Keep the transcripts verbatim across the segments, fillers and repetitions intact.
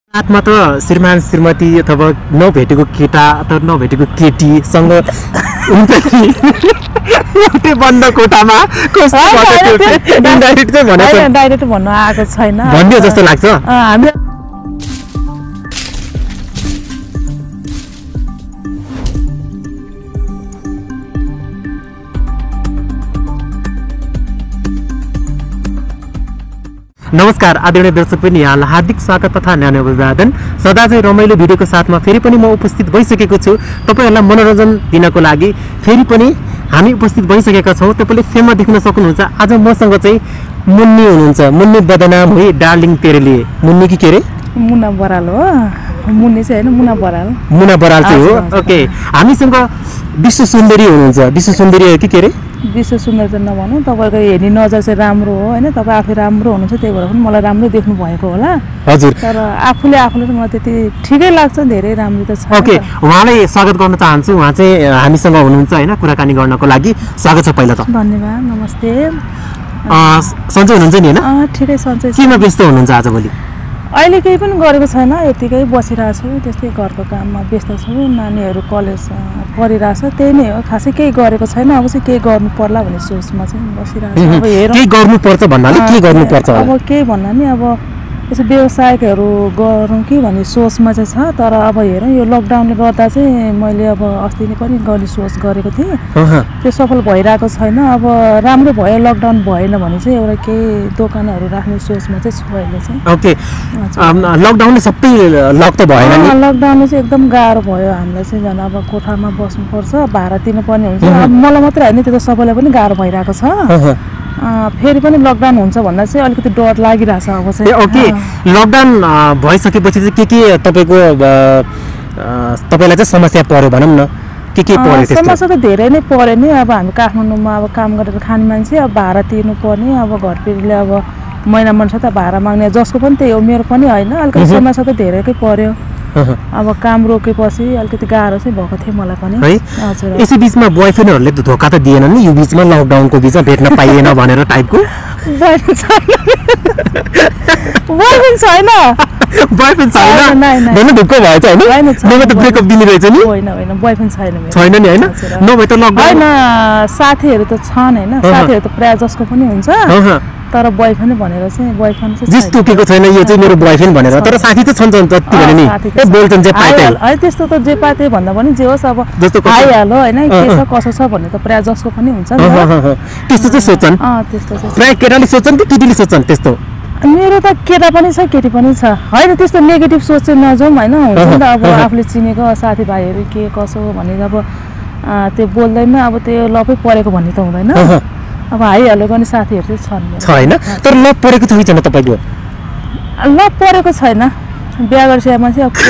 आत्मा त श्रीमान श्रीमती अथवा नभेटेको केटा अथवा नभेटेको केटीसँग एउटै बन्द कोठामा कस्तो डाइरेक्ट चाहिँ भनेको डाइरेक्ट भन्न आएको छैन भन्ने जस्तो लाग्छ हामी नमस्कार आदरणीय दर्शक पनि यहाँलाई हार्दिक स्वागत तथा न्यानो अभिवादन। सदा चाहिँ रमाइलो भिडियोको साथमा फेरि पनि म उपस्थित भइसकेको छु तपाईहरुलाई मनोरञ्जन दिनको लागि। फेरि पनि हामी उपस्थित भइसकेका छौं। तपाईले फेममा देख्न सक्नुहुन्छ आज मसँग चाहिँ मुन्नी हुनुहुन्छ। मुन्नी बदनाम हुई डार्लिङ तेरे लिए। मुन्नी की के रे? मुना बराल हो। मुन्नी चाहिँ हैन मुना बराल। मुना बराल चाहिँ हो। ओके हामीसँग विश्व सुन्दरी हुनुहुन्छ। विश्व सुन्दरी हो कि के रे? विश्व सुन्दर त नभनौँ तपाईको हेर्ने नजर चाहिँ राम्रो हो हैन। तपाई आफै राम्रो हुनुहुन्छ त्यही भएर पनि मलाई राम्रो देख्नु भएको होला। हजुर। तर आफूले आफूले त मलाई त्यति ठिकै लाग्छ धेरै राम्रो त छ। ओके उहाँलाई स्वागत गर्न चाहन्छु। उहाँ चाहिँ हामीसँग हुनुहुन्छ हैन कुराकानी गर्नको लागि। स्वागत छ पहिला त। धन्यवाद नमस्ते। अ सन्चै हुनुहुन्छ नि हैन? अ ठिकै सन्चै छु। केमा व्यस्त हुनुहुन्छ आजभोलि? अहिले केही पनि गरेको छैन यतिकै बसिरहेको छु। त्यस्तै घरको काममा व्यस्त छु। नानीहरू कलेज पढिरहेछ त्यही नै हो। खासै केही गरेको छैन। अब चाहिँ केही गर्नु पर्ला भन्ने सोचमा चाहिँ बसिरहेको छु। अब हेरौँ के गर्नु पर्छ भन्नाले के गर्नु पर्छ होला? अब के भन्ना नि अब यसो व्यवसायहरू गरौँ कि भन्ने सोचमा चाहिँ छ। तर अब हेरौँ यो लकडाउनले गर्दा चाहिँ मैले अब अस्ति नै पनि गर्ने सोच गरेको थिएँ। त्यो सफल भइरहेको छैन। अब राम्रो भयो लकडाउन भएन भने चाहिँ एउटा केही दोकानहरू राख्ने सोचमा चाहिँ छु अहिले चाहिँ। ओके लकडाउनले सबै लक त भएन नि? लकडाउनले चाहिँ एकदम गाह्रो भयो हामीलाई चाहिँ। झन् अब कोठामा बस्नुपर्छ भाडा तिर्नुपर्ने हुन्छ। अब मलाई मात्रै होइन त्यो त सबैलाई पनि गाह्रो भइरहेको छ। फेरि पनि लकडाउन हुन्छ भन्दा चाहिँ अलिकति डर लागिरहेछ अब चाहिँ। ओके लकडाउन भइसकेपछि चाहिँ के के तपाईको तपाईलाई चाहिँ समस्या पर्यो भनौँ न? के के पर्यो त्यस्तो? समस्या त धेरै नै पर्यो नि। अब हामी काठमाडौँमा अब काम गरेर खाने मान्छे अब भाडा तिर्नु पर्ने। अब घरपेटीले अब महिना महिना त भाडा माग्ने जसको पनि त्यही हो मेरो पनि होइन। अलिकति समस्या त धेरैकै पर्यो। अब काम रोकेपछि अलिकति गाह्रो चाहिँ भएको थियो मलाई पनि। हजुर यसै बिचमा बोयफ्रेन्डहरूले त धोका त दिएन नि यो बिचमा लकडाउनको बिचमा भेट्न पाइएन भनेर टाइपको? बोयफ्रेन्ड छैन। बोयफ्रेन्ड छैन। बोयफ्रेन्ड छैन भन्नु ढुक्क भएछ हैन? नभए त ब्रेकअप दिने रहेछ नि? होइन होइन बोयफ्रेन्ड छैन मेरो। छैन नि हैन? नभए त लकडाउन हैन साथीहरू त छन् हैन। साथीहरू त प्राय जसको पनि हुन्छ। तर बोयफ्रेन्ड भनेर चाहिँ बोयफ्रेन्ड चाहिँ जिस टुकेको छैन यो चाहिँ मेरो बोयफ्रेन्ड भनेर। तर साथी त छन् जति भने नि ए बोल्छन् जे पाते है त्यस्तो त जे पाते भन्दा पनि जे होस् अब आइहाल्यो हैन के छ कसो छ भन्ने त प्राय जसको पनि हुन्छ नि। त्यस्तो चाहिँ सोच्छन्? अ त्यस्तो चाहिँ प्राय केटाले सोच्छन् कि केटीले सोच्छन् त्यस्तो? मेरो त केटा पनि छ केटी पनि छ हैन। त्यस्तो नेगेटिभ सोच चाहिँ नजाउँ हैन। हुन्छ नि त अब आफूले चिनेको साथीभाइहरू के कसो भन्ने अब त्यो बोल्दैमा अब त्यो लपै परेको भन्ने त हुँदैन। अब आइहाल्यो भने साथीहरू चाहिँ छन् छैन। तर लभ परेको छ कि छैन तपाईको? लभ परेको छैन। बिहा गरिसकेको मान्छे अब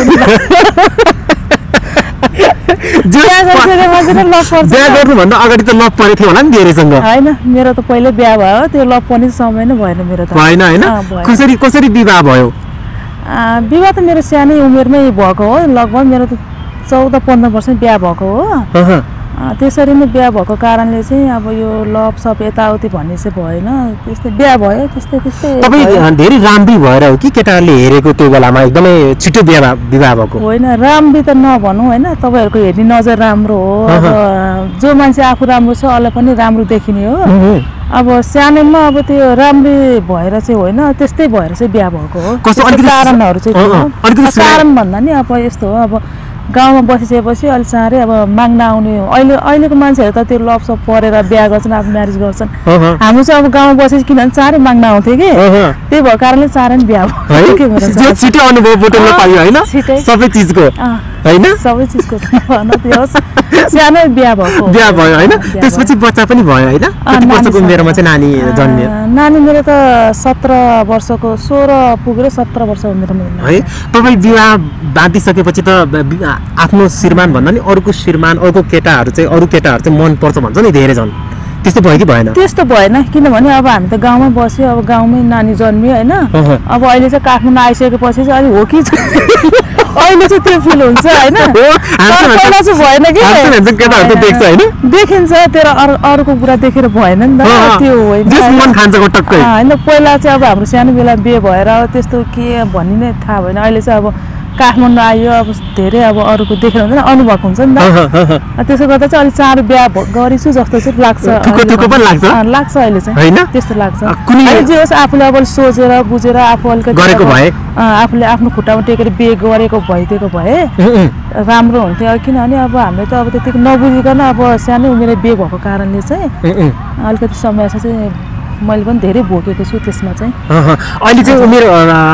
बिहा गर्नुभन्दा अगाडि त लभ परेको थियो होला नि धेरैसँग? होइन मेरो त पहिल्यै बिहा भयो। त्यो लभ पनि समय नै भएन मेरो त। भएन हैन? कसरी कसरी विवाह भयो? विवाह त मेरो सानै उमेरमै भएको हो। लगभग मेरो त चौध पन्ध्र वर्ष बिहा भएको हो। त्यसरी नै बिहा भएको कारणले चाहिँ अब यो लभ सप यताउति भन्ने चाहिँ भएन। त्यस्तै बिहा भयो त्यस्तै त्यस्तै। तपाईँ धेरै राम्री भएर हो कि केटाले हेरेको त्यो बेलामा एकदमै छिटो बिहा विवाह भएको? होइन राम्री त नभनौँ होइन। तपाईँहरूको हेर्ने नजर राम्रो हो। अब जो मान्छे आफू राम्रो छ अरूलाई पनि राम्रो देखिने हो। अब सानैमा अब त्यो राम्री भएर चाहिँ होइन त्यस्तै भएर चाहिँ बिहा भएको हो। कारणहरू चाहिँ कारण भन्दा नि अब यस्तो हो। अब गाउँमा बसिसकेपछि अलि चाँडै अब माग्न आउने अहिले अहिलेको मान्छेहरू त त्यो लभ सप परेर बिहा गर्छन् आफ्नो म्यारेज गर्छन्। हाम्रो चाहिँ अब गाउँमा बसेपछि किनभने चाँडै माग्न आउँथ्यो कि त्यही भएको कारणले चाँडै नै बिहा भयो। छिटो अनुभव बोल्न पाइयो हैन? सबै चिजको हैन? सबै चिजको त्यो सानै बिहा भएको बिहा भयो हैन? त्यसपछि बच्चा पनि भयो हैन? कति वर्षको उमेरमा चाहिँ नानी जन्मियो? नानी मेरो त सत्र वर्षको सोह्र पुगेर सत्र वर्ष उमेरमा है। तपाईँ विवाह बाँधिसकेपछि त आफ्नो श्रीमान भन्दा नि अरूको श्रीमान अरूको केटाहरू चाहिँ अरू केटाहरू चाहिँ मन पर्छ भन्छ नि धेरै जन। त्यस्तो भयो कि भएन? त्यस्तो भएन किनभने अब हामी त गाउँमै बस्यो। अब गाउँमै नानी जन्मियो हैन। अब अहिले चाहिँ काठमाडौँ आइसकेपछि चाहिँ अलि हो कि अहिले चाहिँ त्यो फिल हुन्छ होइन पहिला चाहिँ भएन कि केटाहरू त देख्छ होइन देखिन्छ तर अरूको कुरा देखेर भएन नि त त्यो होइन पहिला चाहिँ अब हाम्रो सानो बेला बिहे भएर त्यस्तो के भन्ने नै थाहा भएन अहिले चाहिँ अब काठमाडौँ आयो अब धेरै अब अरूको देखेर हुन्छ नि अनुभव हुन्छ नि त त्यसो गर्दा चाहिँ अलिक चाँडो बिहा गरिछु जस्तो चाहिँ लाग्छ लाग्छ अहिले चाहिँ त्यस्तो लाग्छ जे होस् आफूले अब सोचेर बुझेर आफू अलिकति आफूले आफ्नो खुट्टामा टेकेर बिहे गरेको भइदिएको भए राम्रो हुन्थ्यो किनभने अब हामीले त अब त्यतिको नबुझिकन अब सानै उमेर बिहे भएको कारणले चाहिँ अलिकति समस्या चाहिँ मैले पनि धेरै भोगेको छु त्यसमा चाहिँ अहिले चाहिँ उमेर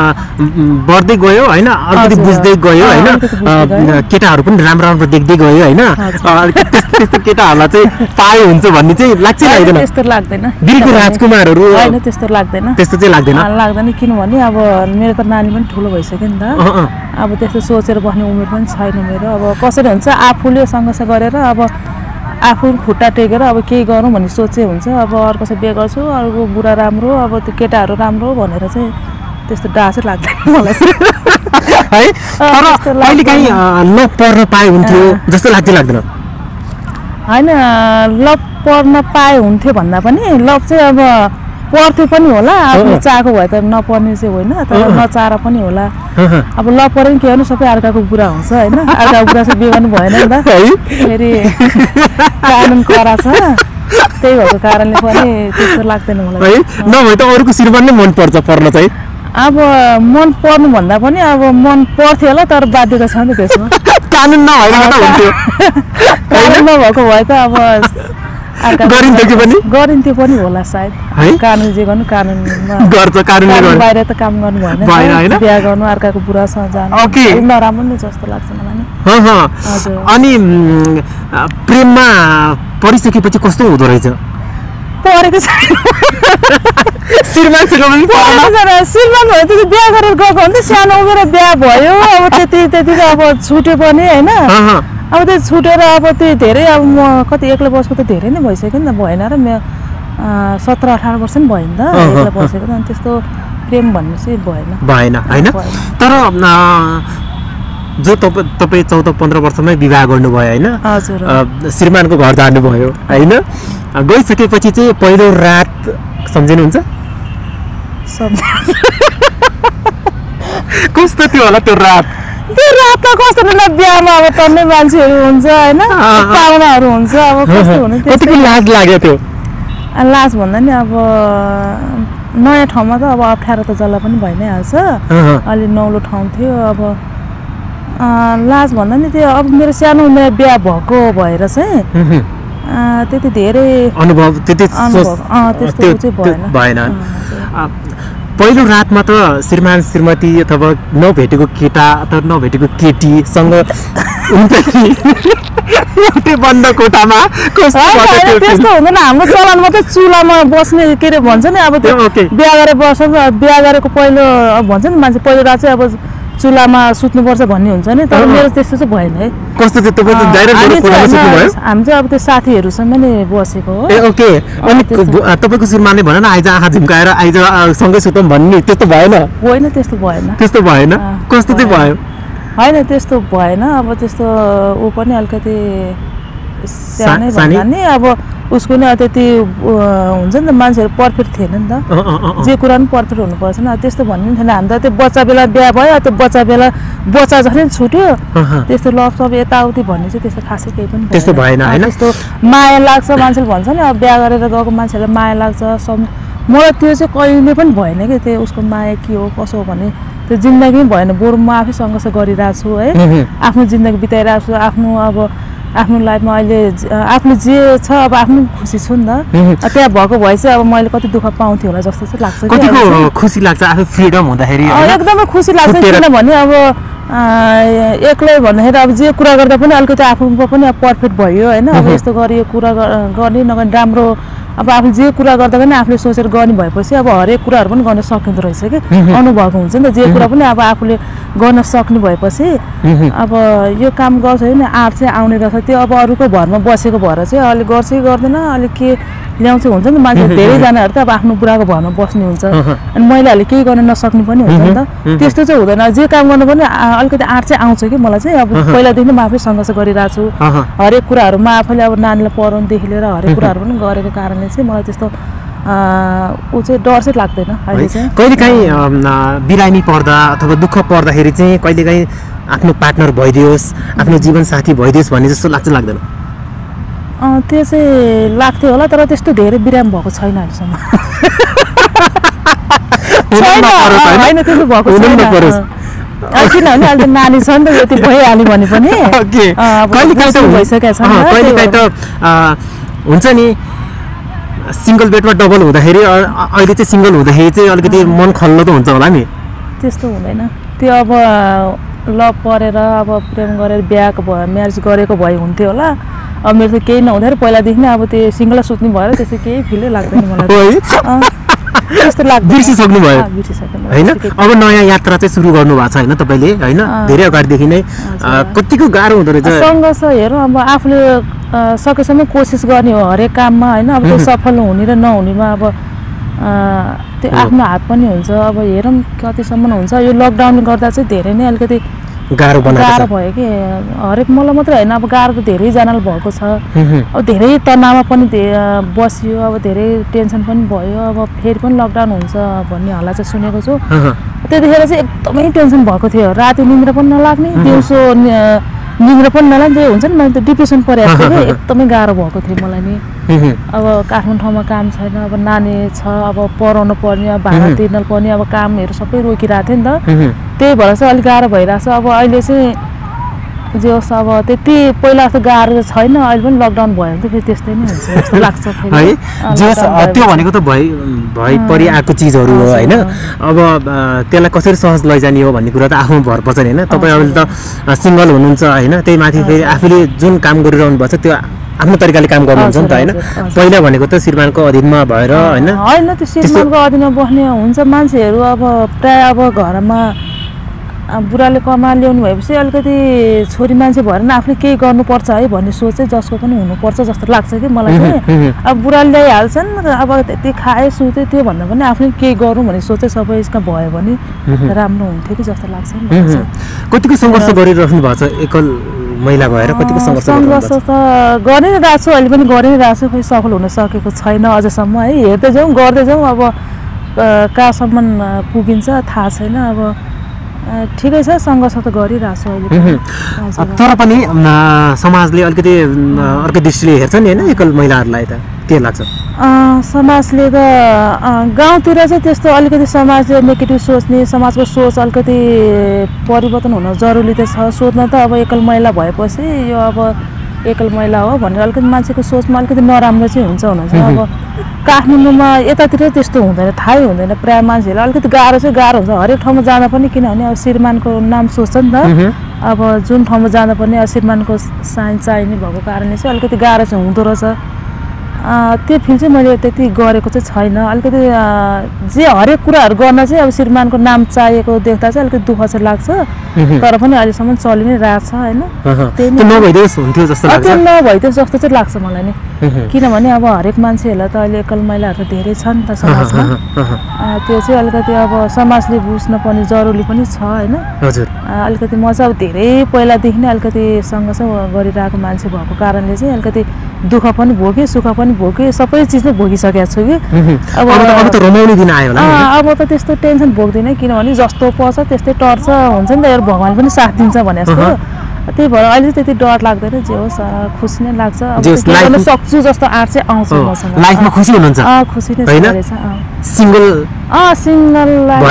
बढ्दै गयो होइन अलिकति बुझ्दै गयो होइन केटाहरू पनि राम्रो राम्रो देख्दै गयो होइन त्यस्तो केटाहरूलाई चाहिँ पाए हुन्छ भन्ने चाहिँ लाग्छ लाग्दैन त्यस्तो लाग्दैन दिलको राजकुमारहरू होइन त्यस्तो लाग्दैन त्यस्तो चाहिँ लाग्दैन लाग्दैन किनभने अब मेरो त नानी पनि ठुलो भइसक्यो नि त अब त्यस्तो सोचेर बस्ने उमेर पनि छैन मेरो अब कसरी हुन्छ आफूले सङ्घर्ष गरेर अब आफू खुट्टा टेकेर अब केही गरौँ भन्ने सोचे हुन्छ अब अर्कोसँग बिहे गर्छु अर्को बुढा राम्रो अब त्यो केटाहरू राम्रो भनेर चाहिँ त्यस्तो डाँसै लाग्दैन मलाई है तर अहिले काहीँ नपर्न पाए हुन्थ्यो जस्तो लाग्छ लाग्दैन होइन लभ पर्न पाए हुन्थ्यो भन्दा पनि लभ चाहिँ अब पर्थ्यो पनि होला आफूले चाहेको भए त नपर्ने चाहिँ होइन तर नचाहेर पनि होला अब लभ पऱ्यो नि के गर्नु सबै अर्काको बुरा हुन्छ होइन अर्काको बुरा चाहिँ बिहे गर्नु भएन नि त फेरि कानुन कडा छ त्यही भएको कारणले पनि त्यस्तो लाग्दैन मलाई नभए त अरूको श्रीमान नै मनपर्छ पर्न चाहिँ अब मन पर्नु भन्दा पनि अब मन पर्थ्यो होला तर बाध्यता छ नि त्यसमा कानुन नभएको कानुन नभएको भए त अब गरिन्थ्यो पनि गरिन्थ्यो पनि होला सायद कानुन जे गर्नु कानुनमा गर्छ कानुनले बाहिर त काम गर्नु भएन बिहा गर्नु अर्काको बुढासँग जानु नराम्रो नै जस्तो लाग्छ मलाई अनि प्रेममा परिसकेपछि कस्तो हुँदो रहेछ परेको छैन श्रीमानसँग पनि परेन श्रीमान भयो त्यो बिहा गरेर गएको हो नि त सानो उमेर बिहा भयो अब त्यति त्यति त अब छुट्यो पनि होइन अब त्यो छुटेर अब त्यो धेरै अब म कति एक्लै बसेको त धेरै नै भइसक्यो नि त भएन र म सत्र अठार वर्ष नि भयो नि त एक्लै बसेको त अनि त्यस्तो प्रेम भन्ने चाहिँ भएन भएन होइन तर जो तपाईँ तपाईँ चौध पन्ध्र वर्षमै विवाह गर्नुभयो होइन हजुर श्रीमानको घर जानुभयो होइन गइसकेपछि चाहिँ पहिलो रात सम्झिनुहुन्छ कस्तो थियो होला त्यो रात त्यो रात त कस्तो होला बिहामा अब टन्नै मान्छेहरू हुन्छ होइन पाहुनाहरू हुन्छ अब कस्तो हुने कतिको लाज लाग्यो त्यो लाज भन्दा नि अब नयाँ ठाउँमा त अब अप्ठ्यारो त जसलाई पनि भइ नै हाल्छ अलि नौलो ठाउँ थियो अब लाज भन्दा नि त्यो अब मेरो सानो उमेर बिहा भएको भएर चाहिँ त्यति धेरै अनुभव त्यति त्यस्तो चाहिँ भएन भएन पहिलो रातमा त श्रीमान श्रीमती अथवा नभेटेको केटा अथवा नभेटेको केटीसँग हुन्छ नि त्यो बन्द कोठामा त्यस्तो हुँदैन हाम्रो चलनमा त चुलामा बस्ने के अरे भन्छ नि अब त्यो बिहा गरेर बस्छ बिहा गरेको पहिलो भन्छ नि मान्छे पहिलो रात चाहिँ अब चुलामा सुत्नुपर्छ भन्ने हुन्छ नि तर मेरो त्यस्तो चाहिँ भएन है कस्तो चाहिँ तपाईँ डाइरेक्ट कोठामा सुत्नुभयो हामी चाहिँ अब त्यो साथीहरूसँग नै बसेको हो ए ओके अनि तपाईँको श्रीमानले भन न आइज आँखा झुम्काएर आइज सँगै सुतौँ भन्ने त्यस्तो भएन होइन त्यस्तो भएन त्यस्तो भएन कस्तो चाहिँ भयो होइन त्यस्तो भएन अब त्यस्तो ऊ पनि अलिकति सानै भन्दा नि अब उसको नि त्यति हुन्छ नि त मान्छेहरू पर्फेक्ट थिएन नि त जे कुरा पनि पर्फेक्ट हुनुपर्छ नि त्यस्तो भन्ने थिएन हामी त त्यो बच्चा बेला बिहा भयो त्यो बच्चा बेला बच्चा जस्तै छुट्यो त्यस्तो लभ सब यताउति भन्ने चाहिँ त्यस्तो खासै केही पनि त्यस्तो भएन होइन त्यस्तो माया लाग्छ मान्छेले भन्छ नि अब बिहा गरेर गएको मान्छेलाई माया लाग्छ सब मलाई त्यो चाहिँ कहिले पनि भएन कि त्यो उसको माया के हो कसो हो भने त्यो जिन्दगी भएन बरु म आफै सङ्घर्ष गरिरहेको छु है आफ्नो जिन्दगी बिताइरहेको छु आफ्नो अब आफ्नो लाइफमा अहिले आफ्नो जे छ अब आफ्नो खुसी छु नि त त्यहाँ भएको भए चाहिँ अब मैले कति दुःख पाउँथेँ होला जस्तो चाहिँ लाग्छ कतिको खुसी लाग्छ आफू फ्रिडम हुँदाखेरि एकदमै खुसी लाग्छ किनभने अब एक्लै भन्दाखेरि अब जे कुरा गर्दा पनि अलिकति आफूमा पनि अब पर्फेक्ट भयो होइन अब यस्तो गरी यो कुरा गर्ने नगर्ने राम्रो अब आफूले जे कुरा गर्दा पनि आफूले सोचेर गर्ने भएपछि अब हरेक कुराहरू पनि गर्न सकिँदो रहेछ कि अनुभव हुन्छ नि त जे कुरा पनि अब आफूले गर्न सक्ने भएपछि अब यो काम गर्छ भने आँट चाहिँ आउने रहेछ त्यो अब अरूको भरमा बसेको भएर चाहिँ अलिक गर्छ कि गर्दैन अलिक के ल्याउँछु हुन्छ नि मान्छे धेरैजनाहरू त अब आफ्नो बुढाको घरमा बस्ने हुन्छ अनि महिलाहरूले केही गर्न नसक्ने पनि हुन्छ नि त त्यस्तो चाहिँ हुँदैन जे काम गर्नु पनि अलिकति आँट चाहिँ आउँछ कि मलाई चाहिँ अब पहिलादेखि म आफै सङ्घर्ष गरिरहेको छु हरेक कुराहरूमा आफैले अब नानीलाई पढाउनुदेखि लिएर हरेक कुराहरू पनि गरेको कारणले चाहिँ मलाई त्यस्तो ऊ चाहिँ डर चाहिँ लाग्दैन अहिले चाहिँ कहिलेकाहीँ बिरामी पर्दा अथवा दुःख पर्दाखेरि चाहिँ कहिलेकाहीँ आफ्नो पार्टनर भइदियोस् आफ्नो जीवनसाथी भइदियोस् भन्ने जस्तो लाग्छ लाग्दैन त्यो चाहिँ लाग्थ्यो होला तर त्यस्तो धेरै बिराम भएको छैन अहिलेसम्म होइन त्यस्तो भएको छैन किनभने अहिले त नानी छ नि त यति भइहाल्यो भने पनि भइसकेको छ कहिलेकाहीँ त हुन्छ नि सिङ्गल बेडमा डबल हुँदाखेरि अहिले चाहिँ सिङ्गल हुँदाखेरि चाहिँ अलिकति मन खल्लो त हुन्छ होला नि त्यस्तो हुँदैन त्यो अब लभ परेर अब प्रेम गरेर बिहाको भयो म्यारेज गरेको भए हुन्थ्यो होला अब मेरो त केही नहुँदाखेरि पहिलादेखि नै अब त्यो सिङ्गल सुत्नु भएर त्यस्तो केही फिलै लाग्दैन मलाई त्यस्तो लाग्छ बिर्सिसक्नु भयो होइन अब नयाँ यात्रा चाहिँ सुरु गर्नु भएको छ होइन तपाईँले होइन धेरै अगाडिदेखि नै कतिको गाह्रो हुँदो रहेछ सङ्घर्ष हेरौँ अब आफूले सकेसम्म कोसिस गर्ने हो हरेक काममा होइन अब त्यो सफल हुने र नहुनेमा अब त्यो आफ्नो हात पनि हुन्छ अब हेरौँ कतिसम्म हुन्छ यो लकडाउनले गर्दा चाहिँ धेरै नै अलिकति गाह्रो गाह्रो भयो कि हरेक मलाई मात्रै होइन अब गाह्रो त धेरैजनालाई भएको छ अब धेरै तनावमा पनि बसियो अब धेरै टेन्सन पनि भयो अब फेरि पनि लकडाउन हुन्छ भन्ने हल्ला चाहिँ सुनेको छु त्यतिखेर चाहिँ एकदमै टेन्सन भएको थियो राति निन्द्रा पनि नलाग्ने दिउँसो निन्द्रा पनि नलाग्ने त्यो हुन्छ नि मैले त डिप्रेसन परेको थिएँ कि एकदमै गाह्रो भएको थियो मलाई नि अब काठमाडौँमा काम छैन अब नानी छ अब पढाउनु पर्ने अब भाडा तिर्न पर्ने अब कामहरू सबै रोकिरहेको थियो नि त त्यही भएर चाहिँ अलिक गाह्रो भइरहेको छ अब अहिले चाहिँ जे होस् अब त्यति पहिला जस्तो गाह्रो छैन अहिले पनि लकडाउन भयो भने त फेरि त्यस्तै नै हुन्छ जस्तो लाग्छ है त्यो भनेको त भइ भइपरि आएको चिजहरू हो होइन अब त्यसलाई कसरी सहज लैजाने हो भन्ने कुरा त आफ्नो भर पर्छ नि होइन तपाईँ अहिले त सिङ्गल हुनुहुन्छ होइन त्यही माथि फेरि आफूले जुन काम गरिरहनु भएको छ त्यो आफ्नो तरिकाले काम गर्नुहुन्छ नि त होइन पहिला भनेको त श्रीमानको अधीनमा भएर होइन होइन त्यो श्रीमानको अधीनमा बस्ने हुन्छ मान्छेहरू अब प्राय अब घरमा बुढाले कमा ल्याउनु भएपछि अलिकति छोरी मान्छे भएर नि आफूले केही गर्नुपर्छ है भन्ने सोच चाहिँ जसको पनि हुनुपर्छ जस्तो लाग्छ कि मलाई चाहिँ अब बुढाले ल्याइहाल्छन् अब त्यति खाए सुते त्यो भन्दा पनि आफूले केही गरौँ भन्ने सोच चाहिँ सबैका भयो भने राम्रो हुन्थ्यो कि जस्तो लाग्छ नि कतिको सङ्घर्ष गरिरहनु भएको छ एकल महिला भएर कतिको सङ्घर्ष सङ्घर्ष त गरि नै रहेको छु अहिले पनि गरि नै रहेको छु खोइ सफल हुन सकेको छैन अझसम्म है हेर्दै जाउँ गर्दै जाउँ अब कहाँसम्म पुगिन्छ थाहा छैन अब ठिकै छ सङ्घर्ष त गरिरहेको छु अहिले तर पनि समाजले अलिकति अर्को दृष्टिले हेर्छ नि होइन एकल महिलाहरूलाई त के लाग्छ समाजले त गाउँतिर चाहिँ त्यस्तो अलिकति समाजले नेगेटिभ सोच्ने समाजको सोच अलिकति परिवर्तन हुन जरुरी त छ सोच्न त अब एकल महिला भएपछि यो अब एकल महिला हो भनेर अलिकति मान्छेको सोचमा अलिकति नराम्रो चाहिँ हुन्छ हुन चाहिँ अब काठमाडौँमा यतातिर त्यस्तो हुँदैन थाहै हुँदैन प्रायः मान्छेहरूलाई अलिकति गाह्रो चाहिँ गाह्रो हुन्छ हरेक ठाउँमा जाँदा पनि किनभने अब श्रीमानको नाम सोच्छ नि त अब जुन ठाउँमा जाँदा पनि अब श्रीमानको साइन चाहिने भएको कारणले चाहिँ अलिकति गाह्रो चाहिँ हुँदो रहेछ त्यो फिल चाहिँ मैले त्यति गरेको चाहिँ छैन अलिकति जे हरेक कुराहरू गर्न चाहिँ अब श्रीमानको नाम चाहिएको देख्दा चाहिँ अलिकति दुःख चाहिँ लाग्छ तर पनि अहिलेसम्म चलि नै रहेको छ होइन त्यो नभइदियोस् हुन्थ्यो जस्तो लाग्छ त्यो नभइदियोस् जस्तो चाहिँ लाग्छ मलाई नि किनभने अब हरेक मान्छेहरूलाई त अहिले एकल महिलाहरू त धेरै छ नि त समाजमा त्यो चाहिँ अलिकति अब समाजले बुझ्न पर्ने जरुरी पनि छ होइन हजुर अलिकति म चाहिँ अब धेरै पहिलादेखि नै अलिकति सङ्घर्ष गरिरहेको मान्छे भएको कारणले चाहिँ अलिकति दुःख पनि भोगेँ सुख पनि भोगेँ सबै चिज नै भोगिसकेको छु कि अब अब त रमाउने दिन आयो होला अब त त्यस्तो टेन्सन भोग्दिनँ किनभने जस्तो पर्छ त्यस्तै टर्छ हुन्छ नि त यो भगवान् पनि साथ दिन्छ भने जस्तो त्यही भएर अहिले चाहिँ त्यति डर लाग्दैन जे होस् खुसी नै लाग्छ अब सक्छु जस्तो आँट चाहिँ आउँछ मसँग लाइफमा खुसी हुनुहुन्छ खुसी नै छ सिंगल अँ सिङ्गल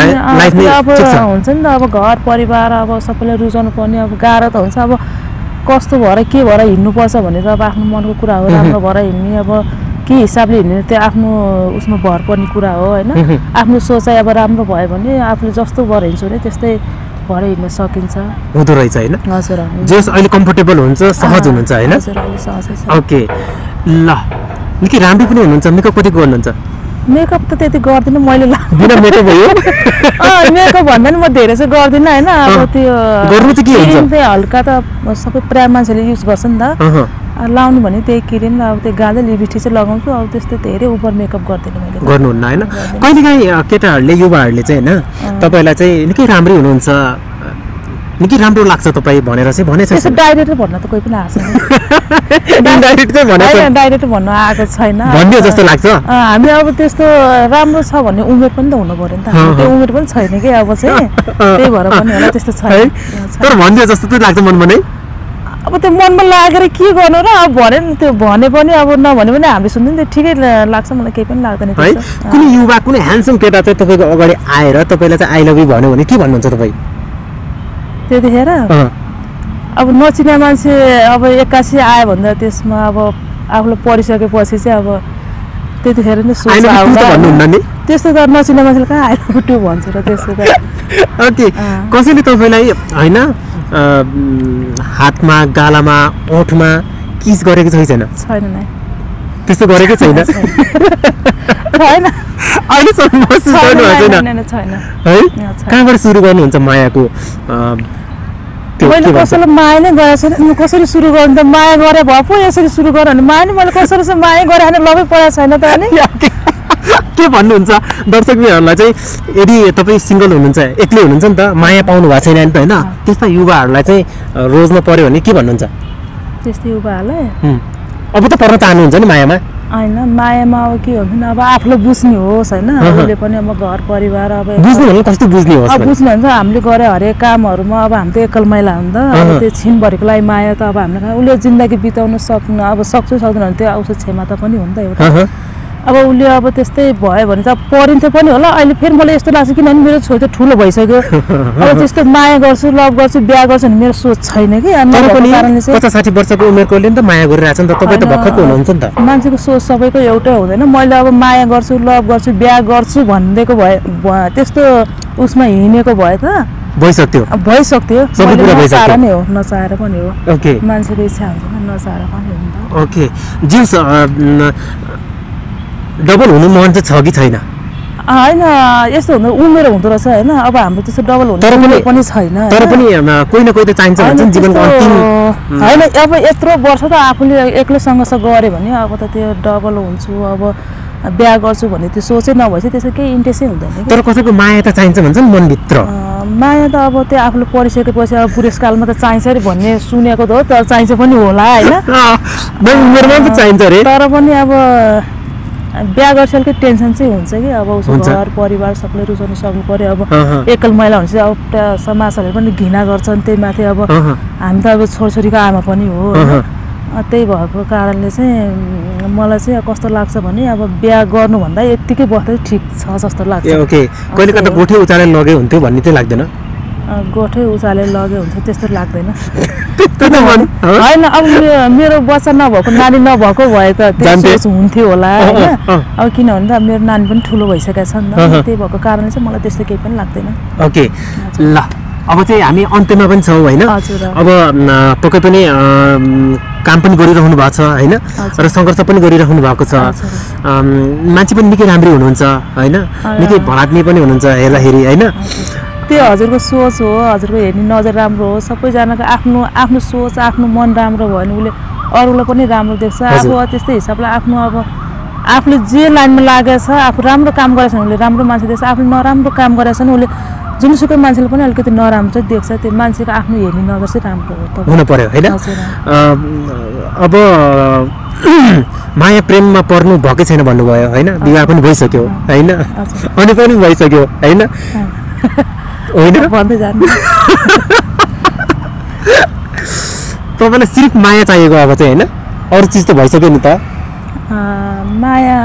अब हुन्छ नि त अब घर परिवार अब सबैले रुचाउनु पर्ने अब गाह्रो त हुन्छ अब कस्तो भएर के भएर हिँड्नुपर्छ भने त अब आफ्नो मनको कुरा हो राम्रो भएर हिँड्ने अब के हिसाबले हिँड्ने त्यो आफ्नो उसमा भर पर्ने कुरा हो होइन आफ्नो सोचाइ अब राम्रो भयो भने आफूले जस्तो भएर हिँड्छु भने त्यस्तै भएर हिँड्न सकिन्छ हुँदो रहेछ होइन हजुर जस अहिले कम्फर्टेबल हुन्छ सहज हुनुहुन्छ होइन ओके ल निकै राम्रो पनि हुनुहुन्छ मेकअप कति गर्नुहुन्छ मेकअप त त्यति गर्दिनँ मैले बिना मेकअप भयो मेकअप भन्दा नि म धेरै चाहिँ गर्दिनँ होइन अब त्यो गर्नु चाहिँ के हुन्छ हल्का त सबै प्रायः मान्छेले युज गर्छ नि त लाउनु भने त्यही क्रिम अब त्यो गाजर लिपस्टिक चाहिँ लगाउँछु अब त्यस्तो धेरै ओभर मेकअप गर्दिनँ मैले गर्नुहुन्न होइन कहिलेकाहीँ केटाहरूले युवाहरूले चाहिँ होइन तपाईँलाई चाहिँ निकै राम्रै हुनुहुन्छ निकै राम्रो लाग्छ तपाईँ भनेर चाहिँ भनेछ त्यसो डाइरेक्ट भन्न त कोही पनि आएको छैन इनडाइरेक्ट चाहिँ भनेछ डाइरेक्ट भन्नु आएको छैन भन्दियो जस्तो लाग्छ हामी अब त्यस्तो राम्रो छ भन्ने उमेर पनि त हुनु पर्यो नि त त्यो उमेर पनि छैन कि अब चाहिँ त्यही भएर पनि होला त्यस्तो छैन तर भन्दियो जस्तो चाहिँ लाग्छ मनमा नै अब त्यो मनमा लागेर के गर्नु र अब भने नि त्यो भने पनि अब नभने पनि हामीले सुन्नु नि ठिकै लाग्छ मलाई केही पनि लाग्दैन है कुनै युवा कुनै ह्यान्डसम केटा चाहिँ तपाईँको अगाडि आएर तपाईँलाई चाहिँ आई लभ यु भन्यो भने के भन्नुहुन्छ तपाईँ त्यतिखेर अब नचिने मान्छे अब एक्कासी आयो भन्दा त्यसमा अब आफूलाई पढिसकेपछि चाहिँ अब त्यतिखेर नै सोच आउँछ त्यस्तो त नचिने मान्छेले कहाँ आई लभ यु भन्छ र त्यस्तो त ओके कसैले तपाईँलाई होइन हातमा गालामा ओठमा किस गरेको छ छैन छैन नै त्यस्तो गरेको छैन छैन अहिलेसम्म महसुस गर्नु छैन छैन है कहाँबाट सुरु गर्नुहुन्छ मायाको मैले कसैलाई माया नै गरेको छैन कसरी सुरु गर्नु त माया गरे भए पो यसरी सुरु गर भने माया नि मैले कसरी चाहिँ माया गरेर होइन लभै परेको छैन त अनि के भन्नुहुन्छ दर्शकहरूलाई चाहिँ यदि तपाईँ सिङ्गल हुनुहुन्छ एक्लै हुनुहुन्छ नि त माया पाउनु भएको छैन नि त होइन त्यस्ता युवाहरूलाई चाहिँ रोजमा पऱ्यो भने के भन्नुहुन्छ त्यस्तो युवाहरूलाई अब त पर्न चाहनुहुन्छ नि मायामा होइन मायामा अब के हुन्छ अब आफूलाई बुझ्ने होस् होइन उसले पनि अब घर परिवार अब बुझ्नु भने कस्तो बुझ्ने होस् अब बुझ्नु हुन्छ हामीले गरे हरेक कामहरूमा अब हामी त एकल महिला हो नि त अब त्यो छिनभरिको लागि माया त अब हामीले उसले जिन्दगी बिताउन सक्नु अब सक्छु सक्दैन भने त्यो उसको क्षमता पनि हो नि त एउटा अब उसले अब त्यस्तै भयो भने त परिन्थ्यो पनि होला अहिले फेरि मलाई यस्तो लाग्छ किनभने मेरो छोरी त ठुलो भइसक्यो अब त्यस्तो माया गर्छु लभ गर्छु बिहा गर्छु भने मेरो सोच छैन कि पचास साठी वर्षको उमेरकोले नि त माया गरिरहेछ नि त तपाईँ त भर्खरको हुनुहुन्छ नि त मान्छेको सोच सबैको एउटै हुँदैन मैले अब माया गर्छु लभ गर्छु बिहा गर्छु भनिदिएको भए त्यस्तो उसमा हिँडेको भए त भइसक्थ्यो भइसक्थ्यो नचाहेर नै हो नचाहेर पनि हो ओके मान्छेको इच्छा हुन्छ नचाहेर पनि हो नि त ओके जिन्स डबल हुनु मन चाहिँ छ कि छैन होइन यस्तो हुँदो उमेर हुँदो रहेछ होइन अब हाम्रो त्यस्तो डबल हुनु पनि छैन तर पनि कोही न कोही त चाहिन्छ भन्छ जीवनको अन्तिम होइन अब यत्रो वर्ष त आफूले एक्लै सङ्घर्ष गऱ्यो भने अब त त्यो डबल हुन्छु अब बिहा गर्छु भन्ने त्यो सोचै नभएपछि त्यसको केही इन्ट्रेस्टै हुँदैन तर कसैको माया त चाहिन्छ भन्छ नि मनभित्र माया त अब त्यो आफूले पढिसकेपछि अब बुढेसकालमा त चाहिन्छ अरे भन्ने सुनेको त हो तर चाहिन्छ पनि होला होइन उमेरमा पो चाहिन्छ अरे तर पनि अब बिहा गर्छ अलिकति टेन्सन चाहिँ हुन्छ कि अब उसको घर परिवार सबले रुचाउनु सक्नु पर्यो अब एकल महिला भनेपछि अब समाजहरूले पनि घृणा गर्छन् त्यही माथि अब हामी त अब छोरछोरीको आमा पनि हो त्यही भएको कारणले चाहिँ मलाई चाहिँ कस्तो लाग्छ भने अब बिहा गर्नुभन्दा यत्तिकै बस्दै ठिक छ जस्तो लाग्छ ओके कहिले कता गोठे उचालेर लगे हुन्थ्यो भन्ने चाहिँ लाग्दैन गोठे उचालेर लगे हुन्छ त्यस्तो लाग्दैन होइन अब मेरो बच्चा नभएको नानी नभएको भए त त्यो हुन्थ्यो होला होइन अब किनभने त मेरो नानी पनि ठुलो भइसकेको छ नि त त्यही भएको कारणले चाहिँ मलाई त्यस्तो केही पनि लाग्दैन ओके ल अब चाहिँ हामी अन्त्यमा पनि छौँ होइन अब पक्कै पनि काम पनि गरिरहनु भएको छ होइन र सङ्घर्ष पनि गरिरहनु भएको छ मान्छे पनि निकै राम्रै हुनुहुन्छ होइन निकै भडाट्ने पनि हुनुहुन्छ हेर्दाखेरि होइन त्यो हजुरको सोच हो हजुरको हेर्ने नजर राम्रो हो सबैजनाको आफ्नो आफ्नो सोच आफ्नो मन राम्रो भयो भने उसले अरूलाई पनि राम्रो देख्छ अब त्यस्तै हिसाबले आफ्नो अब आफूले जे लाइनमा लागेको छ आफू राम्रो काम गरेछ भने उसले राम्रो मान्छे देख्छ आफूले नराम्रो काम गरेछ भने उसले जुनसुकै मान्छेले पनि अलिकति नराम्रो चाहिँ देख्छ त्यो मान्छेको आफ्नो हेर्ने नजर चाहिँ राम्रो हो हुनु पर्यो होइन अब माया प्रेममा पर्नु भएकै छैन भन्नुभयो होइन विवाह पनि भइसक्यो होइन अनि पनि भइसक्यो होइन होइन भन्दै जानु तपाईँलाई सिर्फ माया चाहिएको अब चाहिँ होइन अरू चिज त भइसक्यो नि त माया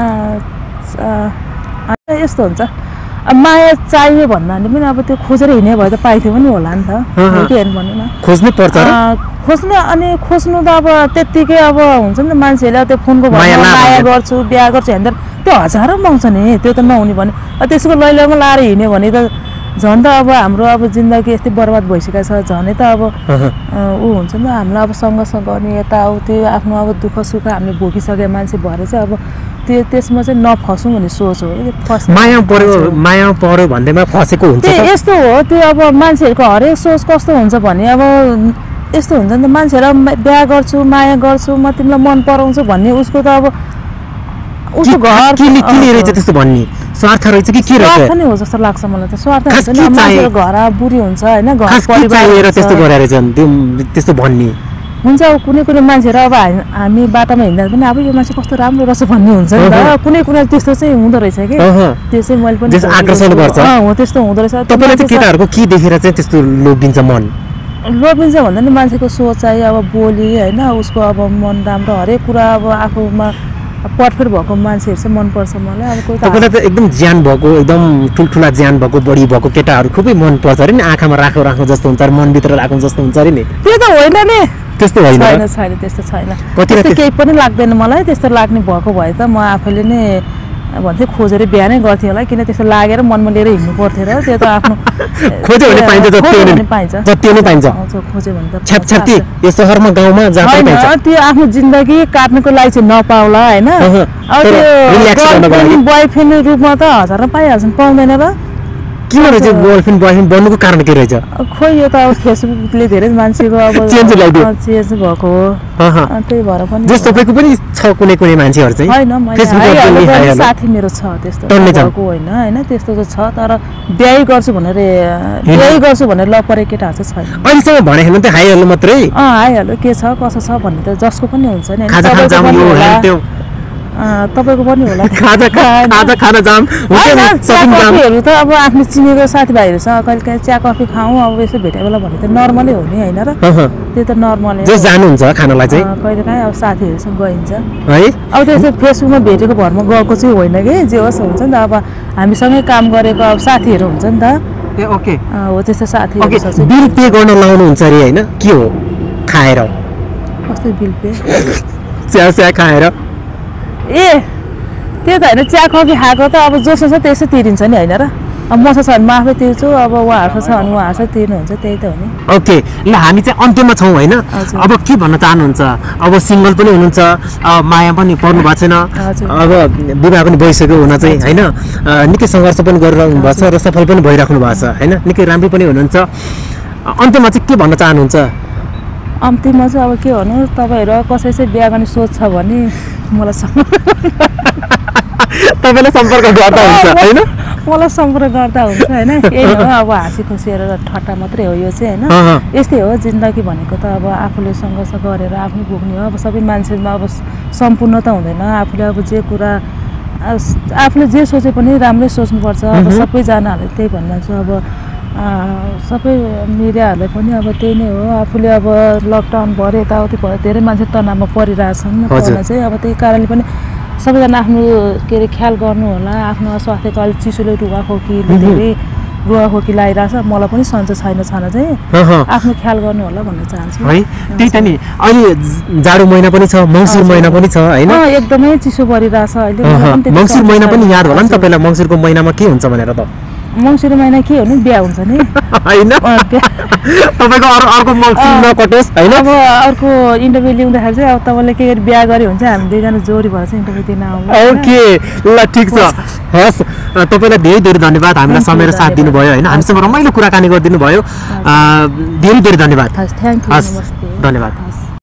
यस्तो हुन्छ अब माया चाहियो भन्नाले पनि अब त्यो खोजेर हिँड्ने भए त पाइथ्यो पनि होला नि त के हेर्नु भन्नु न खोज्नै पर्छ खोज्नु अनि खोज्नु त अब त्यत्तिकै अब हुन्छ नि त मान्छेहरूले त्यो फोनको माया गर्छु बिहा गर्छु हेर्दा त्यो हजारौँ आउँछ नि त्यो त नहुने भने त्यसको लैलैमा लाएर हिँड्यो भने त झन् त अब हाम्रो अब जिन्दगी यस्तै बर्बाद भइसकेको छ झनै त अब ऊ हुन्छ नि त हामीलाई अब सङ्घर्ष गर्ने यताउति आफ्नो अब दुःख सुख हामीले भोगिसके मान्छे भएर चाहिँ अब त्यो त्यसमा चाहिँ नफसौँ भन्ने सोच हो माया पर्यो माया पर्यो भन्दैमा फसेको हुन्छ यस्तो हो त्यो अब मान्छेहरूको हरेक सोच कस्तो हुन्छ भने अब यस्तो हुन्छ नि त मान्छेहरू बिहा गर्छु माया गर्छु म तिमीलाई मन पराउँछु भन्ने उसको त अब उसको घर के के रहेछ त्यस्तो भन्ने स्वार्थ रहेछ कि के रहेछ स्वार्थ नै हो जस्तो लाग्छ मलाई त स्वार्थ हुन्छ नि मान्छेको घर बुढी हुन्छ हैन घर परिवार त्यस्तो गरेर चाहिँ त्यो त्यस्तो भन्ने हुन्छ अब कुनै कुनै मान्छेहरू अब हामी बाटोमा हिँड्दा पनि अब यो मान्छे कस्तो राम्रो रहेछ भन्ने हुन्छ नि त कुनै कुनै त्यस्तो चाहिँ हुँदो रहेछ कि त्यो चाहिँ मैले पनि आकर्षण गर्छ हो त्यस्तो हुँदो रहेछ तपाईले चाहिँ केटाहरूको के देखेर चाहिँ त्यस्तो लोभिन्छ मन लोभिन्छ भन्दा नि मान्छेको सोचाइ अब बोली हैन उसको अब मन राम्रो हरेक कुरा अब आफूमा पर्फेक्ट भएको मान्छेहरू चाहिँ मनपर्छ मलाई अब कोही तपाईँलाई त एकदम ज्यान भएको एकदम ठुल्ठुला ज्यान भएको बढी भएको केटाहरू खुबै मनपर्छ अरे नि आँखामा राखो राखो जस्तो हुन्छ अरे मनभित्र राखौँ जस्तो हुन्छ अरे नि त्यो त होइन नि त्यस्तो होइन छैन छैन त्यस्तो छैन त्यस्तो केही पनि लाग्दैन मलाई त्यस्तो लाग्ने भएको भए त म आफैले नै भन्थे खोजेर बिहानै गर्थेँ होला किन त्यस्तो लागेर मनमा लिएर हिँड्नु पर्थ्यो र त्यो त आफ्नो खोज्यो भने पाइन्छ जति पाइन्छ जति नै पाइन्छ खोज्यो भने त छ्यापछ्याप्ती यो सहरमा गाउँमा जहाँ पनि पाइन्छ त्यो आफ्नो जिन्दगी काट्नको लागि चाहिँ नपाउला हैन अब त्यो बोयफ्रेन्ड रूपमा त हजारमा पाइहाल्छन् पाउँदैन र किन रहेछ गर्लफ्रेन्ड बोयफ्रेन्ड बन्नुको कारण के रहेछ खोइ यो त अब फेसबुकले धेरै मान्छेको अब चेन्ज ल्याइदियो चेन्ज भएको हो त्यही भएर पनि जस तपाईको पनि छ कुनै कुनै मान्छेहरु चाहिँ हैन मैले साथी मेरो छ त्यस्तो भएको होइन हैन त्यस्तो त छ तर बिहे गर्छु भनेर बिहे गर्छु भनेर ल परे केटाहरु चाहिँ छैन अहिलेसम्म भने हैन त हाई हेलो मात्रै अ हाई हेलो के छ कसो छ भन्ने त जसको पनि हुन्छ नि खाजा खान जाम यो त्यो तपाईको पनि होला खाजा खाजा खान जाम हुन्छ नि सपिङ जाम हेर्नु त अब आफ्नो चिनेको साथीभाइहरुसँग कहिले चिया कफी खाऊ अब यसो भेटे बेला भने त नर्मलै हो नि हैन र त्यो त नर्मलै जो जानुहुन्छ खानलाई चाहिँ कहिले काहीँ अब साथीहरुसँग गइन्छ है अब त्यसो फेसबुकमा भेटेको भरमा गएको चाहिँ होइन कि जे होस् हुन्छ नि त अब हामीसँगै काम गरेको अब साथीहरु हुन्छ नि त ए ओके हो त्यस्तो साथीहरु छ चाहिँ बिल पे गर्न लाउनु हुन्छ रे हैन के हो खाएर कस्तो बिल पे चिया चिया खाएर ए त्यो त हैन चिया कफी खाएको त अब जसो छ त्यसै तिरिन्छ नि हैन र अब मसँग छ भने म आफै तिर्छु अब उहाँहरुको छ भने उहाँहरु चाहिँ तिर्नुहुन्छ त्यही त हो नि ओके ल हामी चाहिँ अन्त्यमा छौं हैन अब के भन्न चाहनुहुन्छ अब सिंगल पनि हुनुहुन्छ माया पनि पर्नु भएको छैन अब विवाह पनि भइसक्यो हुन चाहिँ हैन निकै संघर्ष पनि गरिरहनु भएको छ र सफल पनि भइराख्नु भएको छ हैन निकै राम्रो पनि हुनुहुन्छ अन्त्यमा चाहिँ के भन्न चाहनुहुन्छ अन्तिममा चाहिँ अब के भन्नु तपाईहरु कसै चाहिँ बिहे गर्ने सोच छ भने मलाई तपाईले सम्पर्क गर्दा हुन्छ हैन मलाई सम्पर्क गर्दा हुन्छ हैन यही हो अब हाँसी खुसी र ठट्टा मात्रै हो यो चाहिँ हैन यस्तै हो जिन्दगी भनेको त अब आफूले संघर्ष गरेर आफै भोग्ने हो अब सबै मान्छेमा अब सम्पूर्ण त हुँदैन आफूले अब जे कुरा आफूले जे सोचे पनि राम्रै सोच्नुपर्छ अब सबैजनाहरूले त्यही भन्न छ अब सबै मिडियाहरुले पनि अब त्यही नै हो आफूले अब लकडाउन भएर यताउति भयो धेरै मान्छे तनावमा परिरहेछन् त्यसलाई चाहिँ अब त्यही कारणले पनि सबैजना आफ्नो के अरे ख्याल गर्नु होला आफ्नो स्वास्थ्यको अलि चिसोले रुगाखोकीले धेरै रुगाखोकी लागिरहेछ मलाई पनि सन्चो छैन छैन चाहिँ आफ्नो ख्याल गर्नु होला भन्न चाहन्छु है त्यही त नि अहिले जाडो महिना पनि छ मङ्सिर महिना पनि छ हैन एकदमै चिसो परिरहेछ अहिले मङ्सिर महिना पनि याद होला नि तपाईलाई मङ्सिरको महिनामा के हुन्छ भनेर त मङ्सिर महिना के हो नि बिहा हुन्छ नि हैन तपाईको अरु अर्को मङ्सिर नकटोस् हैन अब अर्को इन्टरभ्यु लिउँदाखेरि चाहिँ अब तपाईले के गरी बिहा गरे हुन्छ हामी दुईजना जोडी भएर चाहिँ इन्टरभ्यु दिन आउँला ओके ल ठीक छ हस् तपाईलाई धेरै धेरै धन्यवाद हामीलाई समय र साथ दिनुभयो हैन हामीसँग रमाइलो कुराकानी गरिदिनु भयो धेरै धेरै धन्यवाद थ्यांक यू नमस्ते धन्यवाद